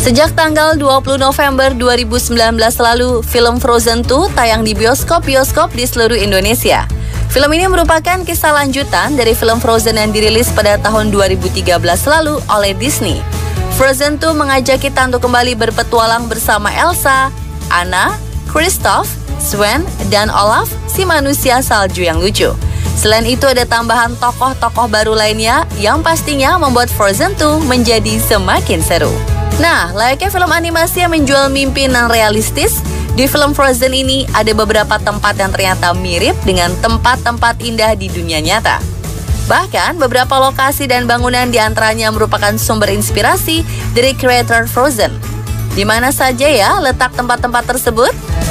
Sejak tanggal 20 November 2019 lalu, film Frozen 2 tayang di bioskop-bioskop di seluruh Indonesia. Film ini merupakan kisah lanjutan dari film Frozen yang dirilis pada tahun 2013 lalu oleh Disney. Frozen 2 mengajak kita untuk kembali berpetualang bersama Elsa, Anna, Kristoff, Sven, dan Olaf, si manusia salju yang lucu. Selain itu ada tambahan tokoh-tokoh baru lainnya yang pastinya membuat Frozen 2 menjadi semakin seru. Nah, layaknya film animasi yang menjual mimpi non realistis, di film Frozen ini ada beberapa tempat yang ternyata mirip dengan tempat-tempat indah di dunia nyata. Bahkan beberapa lokasi dan bangunan diantaranya merupakan sumber inspirasi dari kreator Frozen. Di mana saja ya letak tempat-tempat tersebut?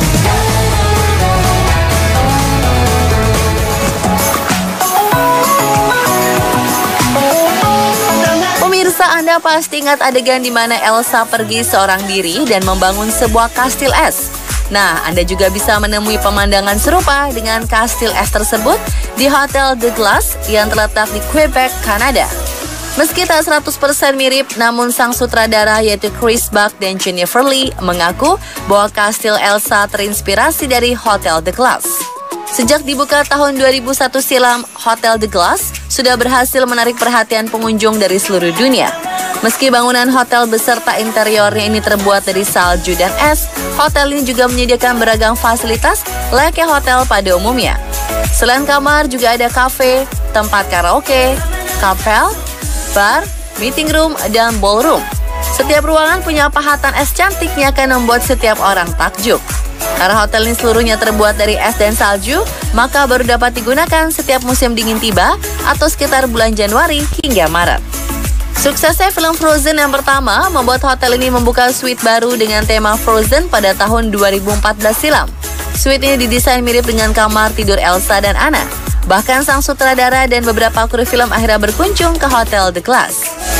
Anda pasti ingat adegan di mana Elsa pergi seorang diri dan membangun sebuah kastil es. Nah, Anda juga bisa menemui pemandangan serupa dengan kastil es tersebut di Hotel The Glass yang terletak di Quebec, Kanada. Meski tak 100% mirip, namun sang sutradara yaitu Chris Buck dan Jennifer Lee mengaku bahwa kastil Elsa terinspirasi dari Hotel The Glass. Sejak dibuka tahun 2001 silam, Hotel The Glass sudah berhasil menarik perhatian pengunjung dari seluruh dunia. Meski bangunan hotel beserta interiornya ini terbuat dari salju dan es, hotel ini juga menyediakan beragam fasilitas layaknya hotel pada umumnya. Selain kamar, juga ada kafe, tempat karaoke, kapel, bar, meeting room, dan ballroom. Setiap ruangan punya pahatan es cantik yang akan membuat setiap orang takjub. Karena hotel ini seluruhnya terbuat dari es dan salju, maka baru dapat digunakan setiap musim dingin tiba atau sekitar bulan Januari hingga Maret. Suksesnya film Frozen yang pertama membuat hotel ini membuka suite baru dengan tema Frozen pada tahun 2014 silam. Suite ini didesain mirip dengan kamar tidur Elsa dan Anna. Bahkan sang sutradara dan beberapa kru film akhirnya berkunjung ke Hotel The Glass.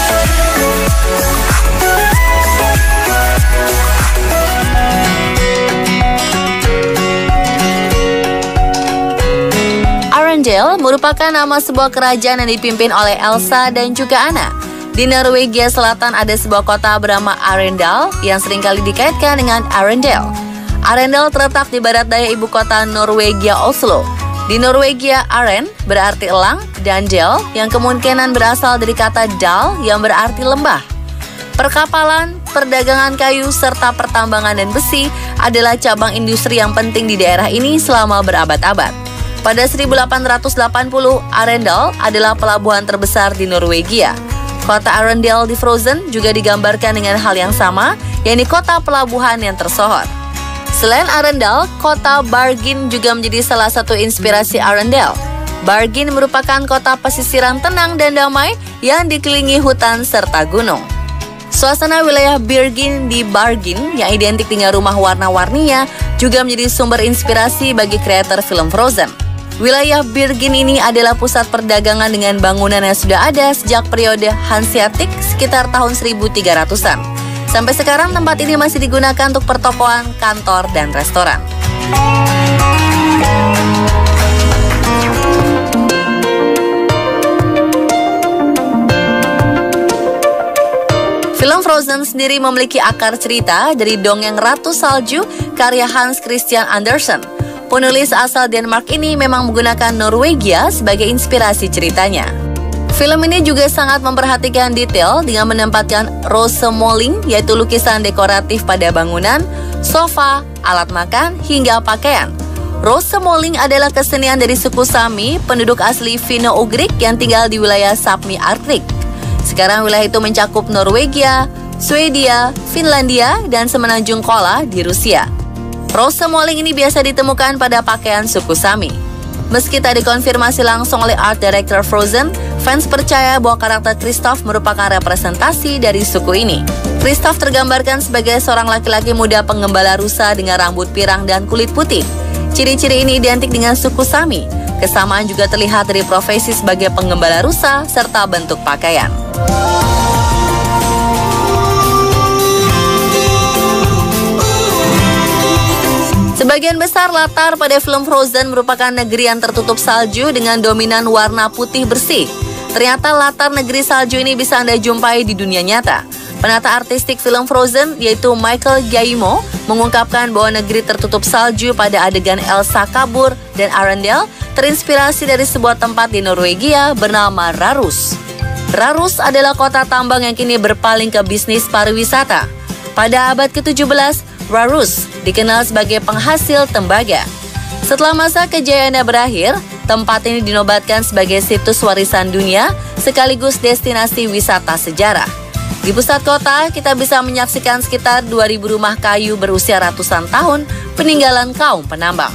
Arendelle merupakan nama sebuah kerajaan yang dipimpin oleh Elsa dan juga Anna. Di Norwegia Selatan ada sebuah kota bernama Arendal yang seringkali dikaitkan dengan Arendelle. Arendal terletak di barat daya ibu kota Norwegia, Oslo. Di Norwegia, Aren berarti elang dan Del yang kemungkinan berasal dari kata dal yang berarti lembah. Perkapalan, perdagangan kayu, serta pertambangan dan besi adalah cabang industri yang penting di daerah ini selama berabad-abad. Pada 1880, Arendal adalah pelabuhan terbesar di Norwegia. Kota Arendelle di Frozen juga digambarkan dengan hal yang sama, yakni kota pelabuhan yang tersohor. Selain Arendelle, kota Bergen juga menjadi salah satu inspirasi Arendelle. Bergen merupakan kota pesisiran tenang dan damai yang dikelilingi hutan serta gunung. Suasana wilayah Bergen di Bergen yang identik dengan rumah warna-warninya juga menjadi sumber inspirasi bagi kreator film Frozen. Wilayah Bergen ini adalah pusat perdagangan dengan bangunan yang sudah ada sejak periode Hanseatic sekitar tahun 1300-an. Sampai sekarang tempat ini masih digunakan untuk pertokoan, kantor, dan restoran. Film Frozen sendiri memiliki akar cerita dari dongeng Ratu Salju karya Hans Christian Andersen. Penulis asal Denmark ini memang menggunakan Norwegia sebagai inspirasi ceritanya. Film ini juga sangat memperhatikan detail dengan menempatkan rosemåling, yaitu lukisan dekoratif pada bangunan, sofa, alat makan, hingga pakaian. Rosemåling adalah kesenian dari suku Sami, penduduk asli Finno-Ugrik yang tinggal di wilayah Sapmi Arktik. Sekarang wilayah itu mencakup Norwegia, Swedia, Finlandia, dan semenanjung Kola di Rusia. Rosemåling ini biasa ditemukan pada pakaian suku Sami. Meski tak dikonfirmasi langsung oleh art director Frozen, fans percaya bahwa karakter Kristoff merupakan representasi dari suku ini. Kristoff tergambarkan sebagai seorang laki-laki muda penggembala rusa dengan rambut pirang dan kulit putih. Ciri-ciri ini identik dengan suku Sami. Kesamaan juga terlihat dari profesi sebagai penggembala rusa serta bentuk pakaian. Sebagian besar latar pada film Frozen merupakan negeri yang tertutup salju dengan dominan warna putih bersih. Ternyata latar negeri salju ini bisa Anda jumpai di dunia nyata. Penata artistik film Frozen yaitu Michael Giacchino mengungkapkan bahwa negeri tertutup salju pada adegan Elsa kabur dan Arendelle terinspirasi dari sebuah tempat di Norwegia bernama Rarus. Rarus adalah kota tambang yang kini berpaling ke bisnis pariwisata. Pada abad ke-17, Rarus dikenal sebagai penghasil tembaga. Setelah masa kejayaannya berakhir, tempat ini dinobatkan sebagai situs warisan dunia sekaligus destinasi wisata sejarah. Di pusat kota, kita bisa menyaksikan sekitar 2.000 rumah kayu berusia ratusan tahun peninggalan kaum penambang.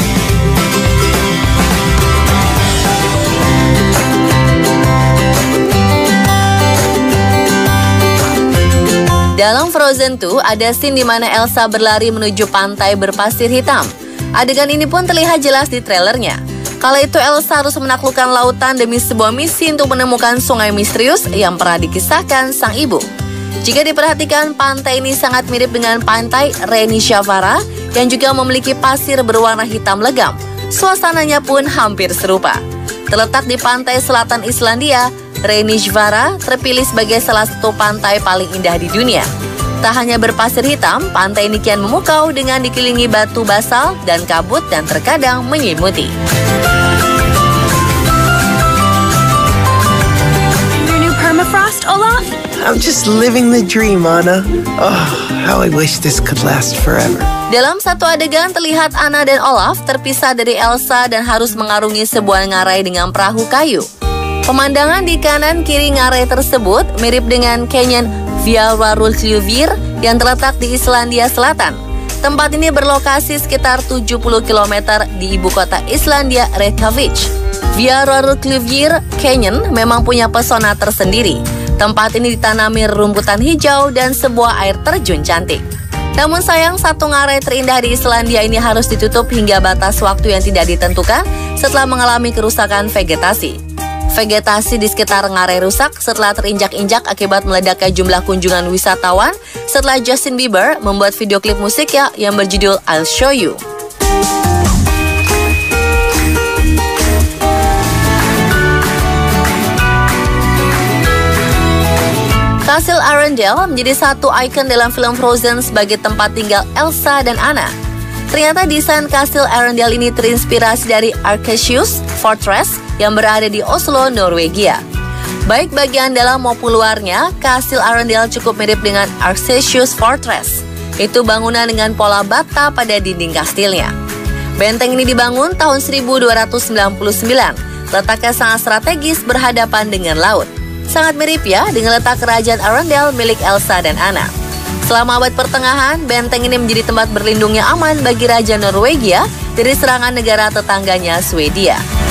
Dalam Frozen 2, ada scene di mana Elsa berlari menuju pantai berpasir hitam. Adegan ini pun terlihat jelas di trailernya. Kala itu Elsa harus menaklukkan lautan demi sebuah misi untuk menemukan sungai misterius yang pernah dikisahkan sang ibu. Jika diperhatikan, pantai ini sangat mirip dengan pantai Reynishavara yang juga memiliki pasir berwarna hitam legam. Suasananya pun hampir serupa. Terletak di pantai selatan Islandia, Reynishavara terpilih sebagai salah satu pantai paling indah di dunia. Tak hanya berpasir hitam, pantai ini kian memukau dengan dikelilingi batu basal dan kabut dan terkadang menyelimuti. Your new permafrost, Olaf? I'm just living the dream, Anna. Oh, how I wish this could last forever. Dalam satu adegan terlihat Anna dan Olaf terpisah dari Elsa dan harus mengarungi sebuah ngarai dengan perahu kayu. Pemandangan di kanan kiri ngarai tersebut mirip dengan Canyon Fjarðarárfjörður yang terletak di Islandia Selatan. Tempat ini berlokasi sekitar 70 km di ibu kota Islandia, Reykjavik. Fjarðarárfjörður Canyon memang punya pesona tersendiri. Tempat ini ditanami rumputan hijau dan sebuah air terjun cantik. Namun sayang, satu ngarai terindah di Islandia ini harus ditutup hingga batas waktu yang tidak ditentukan setelah mengalami kerusakan vegetasi. Vegetasi di sekitar ngarai rusak setelah terinjak-injak akibat meledaknya jumlah kunjungan wisatawan setelah Justin Bieber membuat video klip musiknya yang berjudul I'll Show You. Kastil Arendelle menjadi satu ikon dalam film Frozen sebagai tempat tinggal Elsa dan Anna. Ternyata desain Kastil Arendelle ini terinspirasi dari Akershus Fortress yang berada di Oslo, Norwegia. Baik bagian dalam maupun luarnya, Kastil Arendelle cukup mirip dengan Akershus Fortress. Itu bangunan dengan pola bata pada dinding kastilnya. Benteng ini dibangun tahun 1299. Letaknya sangat strategis berhadapan dengan laut. Sangat mirip ya dengan letak kerajaan Arendelle milik Elsa dan Anna. Selama abad pertengahan, benteng ini menjadi tempat berlindung yang aman bagi Raja Norwegia dari serangan negara tetangganya Swedia.